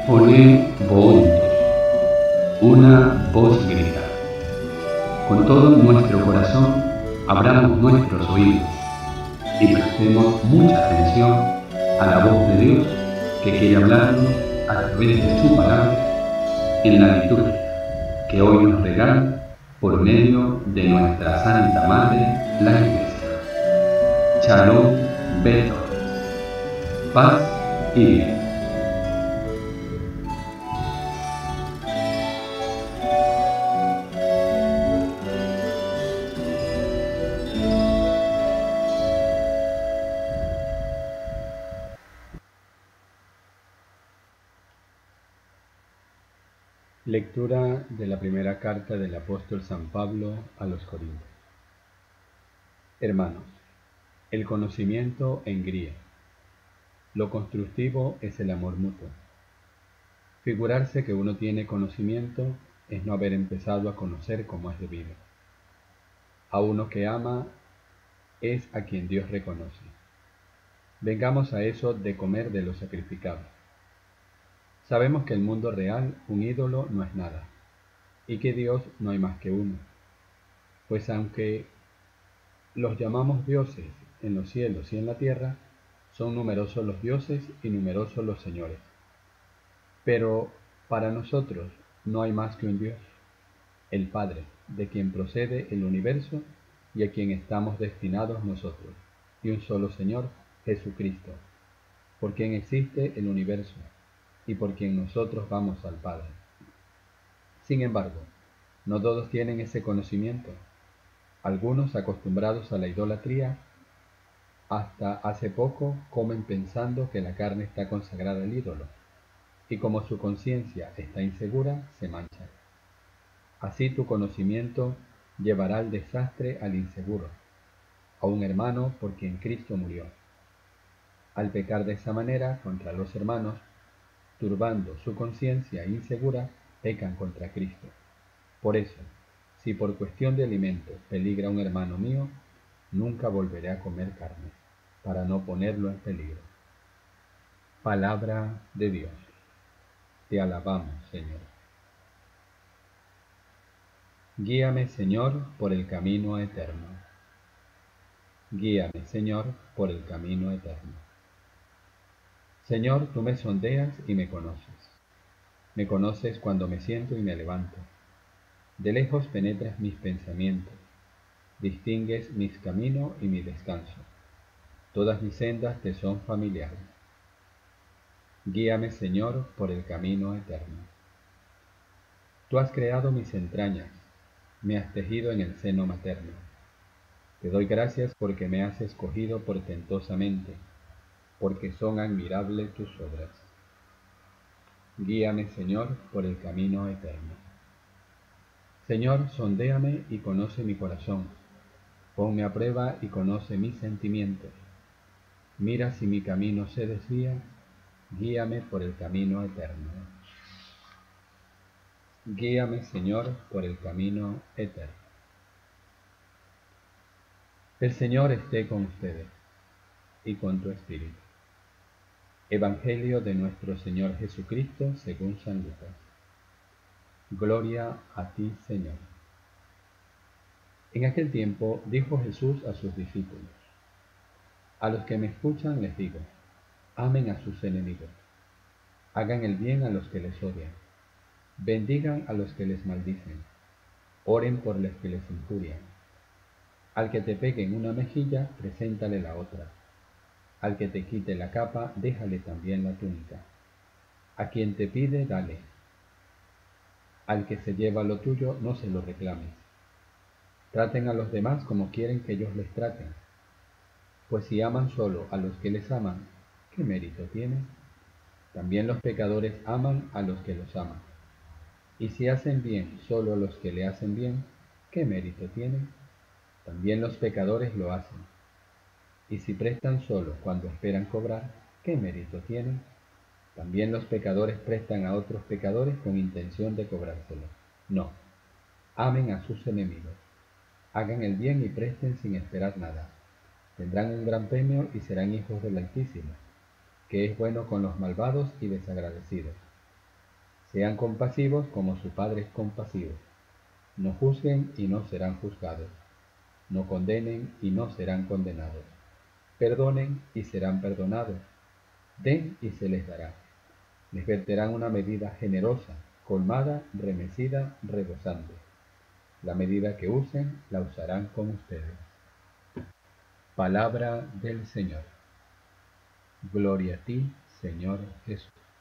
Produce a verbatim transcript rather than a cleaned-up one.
Pone Boontos, una voz grita. Con todo nuestro corazón, abramos nuestros oídos y prestemos mucha atención a la voz de Dios que quiere hablarnos a través de su palabra en la liturgia que hoy nos regala por medio de nuestra Santa Madre, la Iglesia. Shalom Beto, paz y bien. Lectura de la primera carta del apóstol San Pablo a los Corintios. Hermanos, el conocimiento engría. Lo constructivo es el amor mutuo. Figurarse que uno tiene conocimiento es no haber empezado a conocer como es debido. A uno que ama es a quien Dios reconoce. Vengamos a eso de comer de lo sacrificado. Sabemos que el mundo real, un ídolo, no es nada, y que Dios no hay más que uno. Pues aunque los llamamos dioses en los cielos y en la tierra, son numerosos los dioses y numerosos los señores. Pero para nosotros no hay más que un Dios, el Padre, de quien procede el universo y a quien estamos destinados nosotros, y un solo Señor, Jesucristo, por quien existe el universo y por quien nosotros vamos al Padre. Sin embargo, no todos tienen ese conocimiento. Algunos, acostumbrados a la idolatría, hasta hace poco comen pensando que la carne está consagrada al ídolo, y como su conciencia está insegura, se manchan. Así tu conocimiento llevará al desastre al inseguro, a un hermano por quien Cristo murió. Al pecar de esa manera contra los hermanos, turbando su conciencia insegura, pecan contra Cristo. Por eso, si por cuestión de alimento peligra un hermano mío, nunca volveré a comer carne, para no ponerlo en peligro. Palabra de Dios. Te alabamos, Señor. Guíame, Señor, por el camino eterno. Guíame, Señor, por el camino eterno. Señor, tú me sondeas y me conoces. Me conoces cuando me siento y me levanto. De lejos penetras mis pensamientos. Distingues mis caminos y mi descanso. Todas mis sendas te son familiares. Guíame, Señor, por el camino eterno. Tú has creado mis entrañas, me has tejido en el seno materno. Te doy gracias porque me has escogido portentosamente, porque son admirables tus obras. Guíame, Señor, por el camino eterno. Señor, sondéame y conoce mi corazón. Ponme a prueba y conoce mis sentimientos. Mira si mi camino se desvía, guíame por el camino eterno. Guíame, Señor, por el camino eterno. El Señor esté con ustedes y con tu espíritu. Evangelio de nuestro Señor Jesucristo según San Lucas. Gloria a ti, Señor. En aquel tiempo dijo Jesús a sus discípulos: A los que me escuchan les digo, amen a sus enemigos, hagan el bien a los que les odian, bendigan a los que les maldicen, oren por los que les injurian. Al que te pegue en una mejilla, preséntale la otra. Al que te quite la capa, déjale también la túnica. A quien te pide, dale. Al que se lleva lo tuyo, no se lo reclames. Traten a los demás como quieren que ellos les traten. Pues si aman solo a los que les aman, ¿qué mérito tienen? También los pecadores aman a los que los aman. Y si hacen bien solo a los que le hacen bien, ¿qué mérito tienen? También los pecadores lo hacen. Y si prestan solo cuando esperan cobrar, ¿qué mérito tienen? También los pecadores prestan a otros pecadores con intención de cobrárselo. No, amen a sus enemigos. Hagan el bien y presten sin esperar nada. Tendrán un gran premio y serán hijos del Altísimo, que es bueno con los malvados y desagradecidos. Sean compasivos como su Padre es compasivo. No juzguen y no serán juzgados. No condenen y no serán condenados. Perdonen y serán perdonados. Den y se les dará. Les verterán una medida generosa, colmada, remecida, rebosante. La medida que usen, la usarán con ustedes. Palabra del Señor. Gloria a ti, Señor Jesús.